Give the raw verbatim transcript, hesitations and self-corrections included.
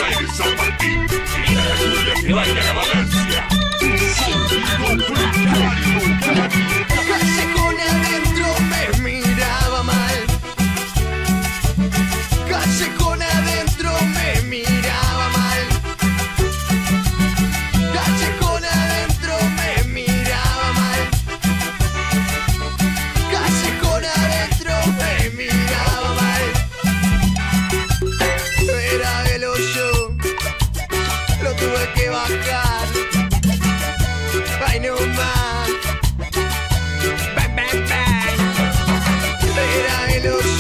Buenos Aires, San Martín, y de Playa de Valencia. Sonido precario. Callejón adentro me miraba mal. Callejón adentro me miraba mal. Callejón adentro me miraba mal. Callejón adentro me miraba mal. Era el hoyo, lo tuve que bajar. Ay, no más. Bang, bang, bang. Era el hoyo.